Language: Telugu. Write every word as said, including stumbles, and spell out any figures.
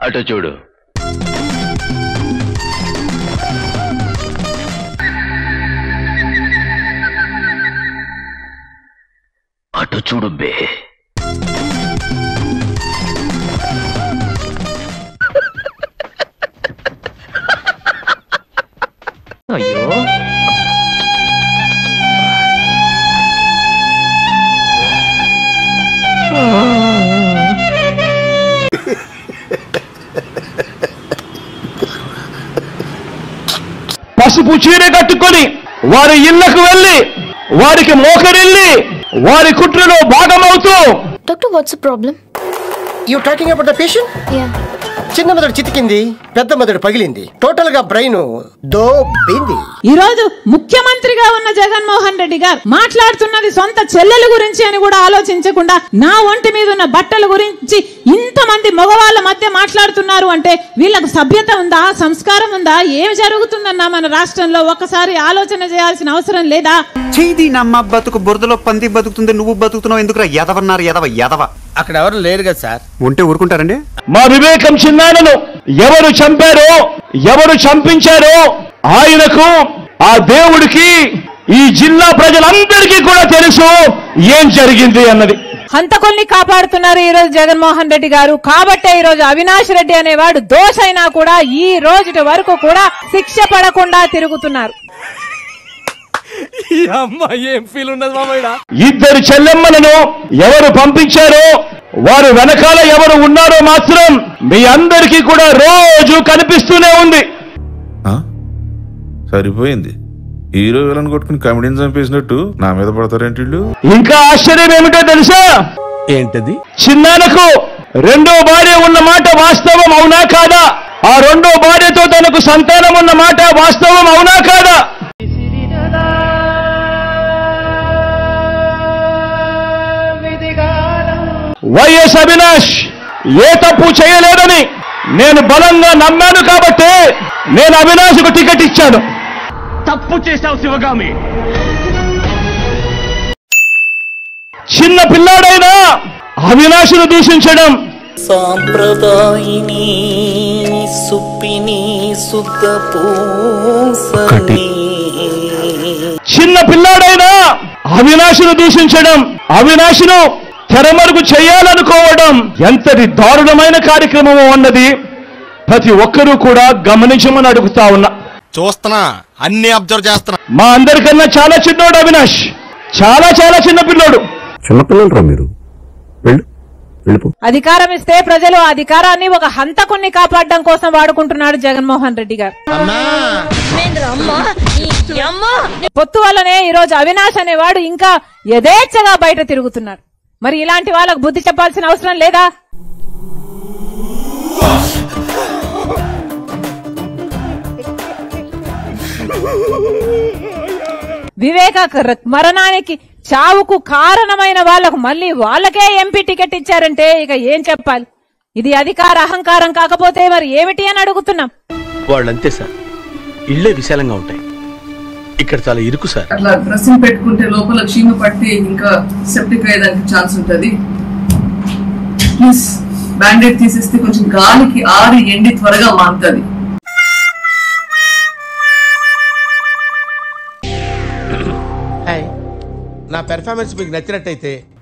అటు చూడు. అటు చూడు బే. అయ్యో పసుపు చీర కట్టుకొని వారి ఇళ్లకు వెళ్ళి వారికి మోకరిల్లి వారి కుట్రలో భాగమవుతూ. Doctor, what's the problem? You talking about the patient? Yeah. చిన్న మెదడు చితికింది, పెద్ద మెదడు పగిలింది, టోటల్ గా బ్రెయిన్ దోబింది. ఈ రోజు ముఖ్యమంత్రిగా ఉన్న జగన్మోహన్ రెడ్డి గారు మాట్లాడుతున్నది సొంత చెల్లెల గురించి అని కూడా ఆలోచించకుండా నా ఒంటి మీద ఉన్న బట్టల గురించి ఇంతమంది మగవాళ్ళ మధ్య మాట్లాడుతున్నారు అంటే వీళ్ళకు సభ్యత ఉందా, సంస్కారం ఉందా? ఏమి జరుగుతుందన్నా మన రాష్ట్రంలో ఒక్కసారి ఆలోచన చేయాల్సిన అవసరం లేదా? చేది నమ్మ బతుకు బురదలో పంది బతుకుతుంది, నువ్వు బతుకుతున్నావు ఎందుకురా? ఎదవన్నారు ఎదవ ఎదవ. అక్కడ ఎవరు లేరు కదా సార్. ఉంటే ఊరుకుంటారండి? మా వివేకం చిన్నాయనను ఎవరు చంపారో, ఎవరు చంపించారో ఆయనకు, ఆ దేవుడికి, ఈ జిల్లా ప్రజలందరికీ కూడా తెలుసు ఏం జరిగింది అన్నది. హంతకుల్ని కాపాడుతున్నారు ఈ రోజు జగన్మోహన్ రెడ్డి గారు. కాబట్టే ఈ రోజు అవినాష్ రెడ్డి అనేవాడు దోషైనా కూడా ఈ రోజు వరకు కూడా శిక్ష పడకుండా తిరుగుతున్నారు. ఇద్దరు చెల్లెమ్మలను ఎవరు పంపించారో, వారు వెనకాల ఎవరు ఉన్నారో మాత్రం మీ అందరికీ కూడా రోజు కనిపిస్తూనే ఉంది. సరిపోయింది. హీరో విలన్ కొట్టుకుని కమెడీని చంపేసినట్టు నా మీద పడతారేంటి వీళ్ళు? ఇంకా ఆశ్చర్యం ఏమిటో తెలుసా? ఏంటది? చిన్నానకు రెండో భార్య ఉన్న మాట వాస్తవం అవునా కాదా? ఆ రెండో భార్యతో తనకు సంతానం ఉన్న మాట వాస్తవం అవునా కాదా? వైఎస్ అవినాష్ ఏ తప్పు చేయలేదని నేను బలంగా నమ్మాను కాబట్టి నేను అవినాష్కు టికెట్ ఇచ్చాను. తప్పు చేశావు శివగామి. చిన్న పిల్లాడైనా అవినాష్ను దూషించడం సాంప్రదాయిని సుప్పిని సుద్ధ పూసని. చిన్న పిల్లాడైనా అవినాష్ను దూషించడం, అవినాష్ను తెరమరుగు చేయాలనుకోవడం ఎంతటి దారుణమైన కార్యక్రమము అన్నది ప్రతి ఒక్కరూ కూడా గమనించమని అడుగుతా ఉన్నా. చూస్తున్నా, అన్ని అబ్జర్వ్ చేస్తున్నా. మా అందరికన్నా చాలా చిన్నోడు అవినాష్, చాలా చాలా చిన్న పిల్లోడు. చిన్నపిల్లలరా మీరు? అధికారం ఇస్తే ప్రజలు అధికారాన్ని ఒక హంతకుణ్ణి కాపాడడం కోసం వాడుకుంటున్నాడు జగన్మోహన్ రెడ్డి గారు. పొత్తు వల్లనే ఈ రోజు అవినాష్ అనేవాడు ఇంకా యథేచ్ఛగా బయట తిరుగుతున్నాడు. మరి ఇలాంటి వాళ్ళకు బుద్ధి చెప్పాల్సిన అవసరం లేదా? వివేక మరణానికి, చావుకు కారణమైన వాళ్లకు మళ్ళీ వాళ్ళకే ఎంపీ టికెట్ ఇచ్చారంటే ఇక ఏం చెప్పాలి? ఇది అధికార అహంకారం కాకపోతే మరి ఏమిటి అని అడుగుతున్నాం. వాళ్ళంతే సార్, ఇళ్లే విశాలంగా ఉంటాయి, ఇక్కడ చాలా ఇరుకు సార్. అట్లా డ్రెస్సింగ్ పెట్టుకుంటే లోపల చీమ పట్టి ఇంకా సెప్టిక్ అయ్యేదానికి ఛాన్స్ ఉంటుంది. ప్లీజ్ బ్యాండేడ్ తీసేస్తే కొంచెం గాలికి ఆరి ఎండి త్వరగా మారుతుంది. నా పెర్ఫార్మెన్స్ మీకు నచ్చినట్టయితే